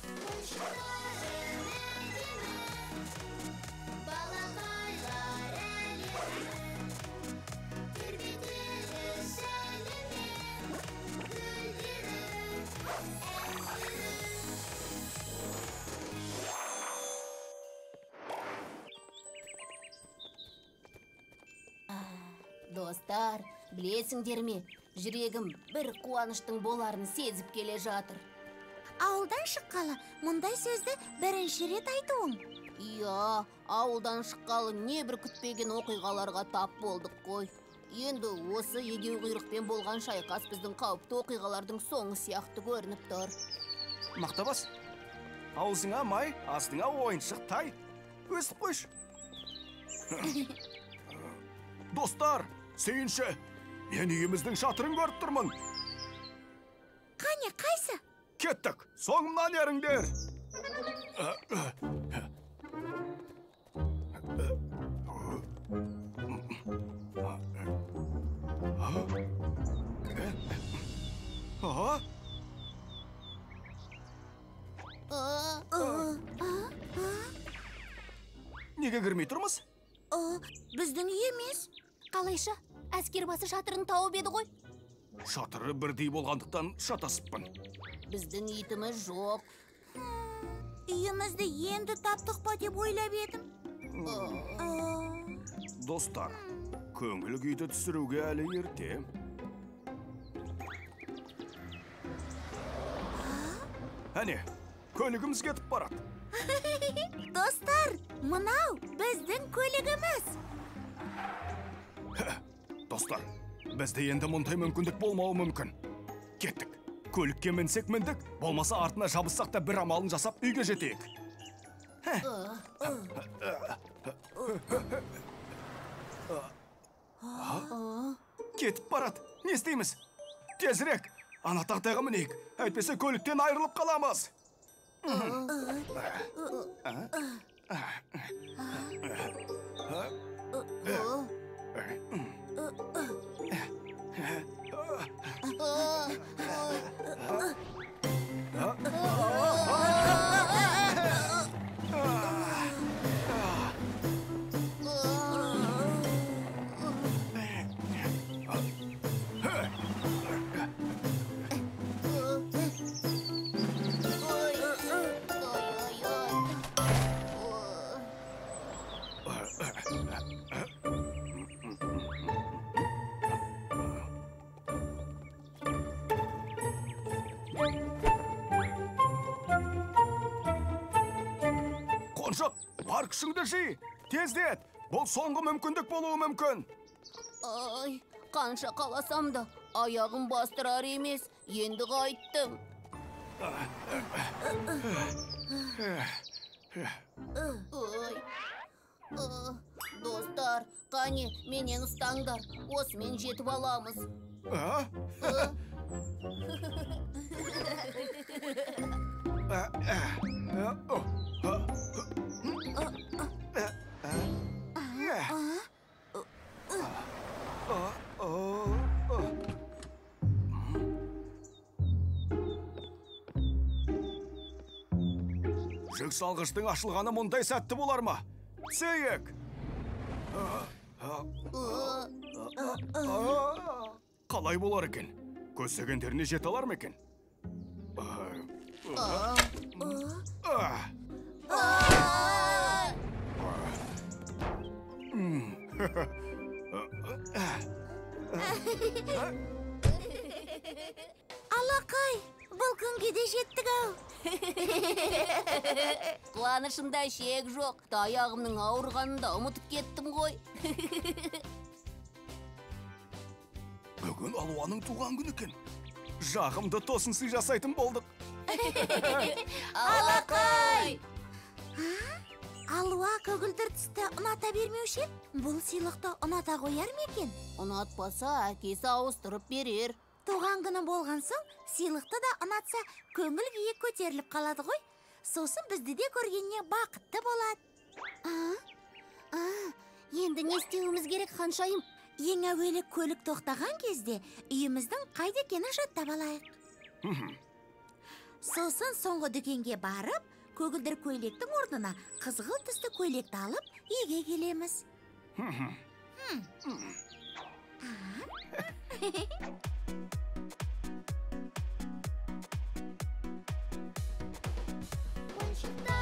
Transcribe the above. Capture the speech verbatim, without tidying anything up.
Достар, білесіңдер ме, жүрегім бір қуаныштың боларын сезіп келе жатыр. Ауылдан шыққалы, мұндай сөзді бірінші рет айтуым. Иә, ауылдан шыққалы не бір күтпеген оқиғаларға тап болдық қой. Енді осы егеу құйрықпен болған шайқас біздің қауіпті оқиғалардың соңы сияқты көрініп тұр. Мақтабас, аузыңа май, астыңа ойыншық тай. Өстіп қойшы. Достар, сейінші, мен үйіміздің шатырын көріп тұрмын. Қане, қайсы? Кеттік, соңымнан еріңдер. Неге кірмей тұрмыз? Біздің үй емес. Қалайша, әскербасы шатырын тауып еді ғой? Шатыры бірдей болғандықтан шатасыппын. Біздің итіміз жоқ. Үйімізді енді таптық па деп ойлап едім. Достар, көңіл күйді түсіруге әлі ерте. Әне, көлігіміз кетіп барады. Достар, мынау біздің көлігіміз. Достар, бізде енді мұндай мүмкіндік болмауы мүмкін. Кеттік, көлікке мінсек міндік, болмаса артына жабыссақ та бір амалын жасап үйге жетейік. Кетіп барады, не істейміз? Тезірек, ана тақтайға мінейік, әйтпесе көліктен айырылып қаламыз. Қоншық, бар күшіңді жи, тездет, бұл соңғы мүмкіндік болуы мүмкін. Ай, қанша қаласам да, аяғым бастырар емес, енді қайттым. Достар, қане, менен ұстаңдар, осымен жетіп аламыз. Жүк салғыштың ашылғаны мұндай сәтті болар ма? Сейік! Қалай болар екен? Көздегендеріне жете алар ма екен? Алақай, бұл күнге де жеттік-ау. Қуанышымда шек жоқ, аяғымның ауырғанында ұмытып кеттім ғой. Бүгін Алуаның туған күні екен. Жағымды тосынсый жасайтын болдық. Алақай! Алуа көгілдір түсті ұната бермеуші, бұл сыйлықты ұната қояр ма екен? Ұнатпаса, әкесі ауыстырып берер. Туған күні болған соң, сыйлықты да ұнатса, көңіл күйі көтеріліп қалады ғой. Сосын бізді де көргеніне бақытты болады. Енді не істеуіміз керек, ханшайым? Ең әуелі көлік тоқтаған кезде үйіміздің қайда екенін жаттап алайық. сосын соңғы дүкенге барып көгілдір көйлектің орнына қызғылт түсті көйлекті алып үйге келеміз. ойыншықтар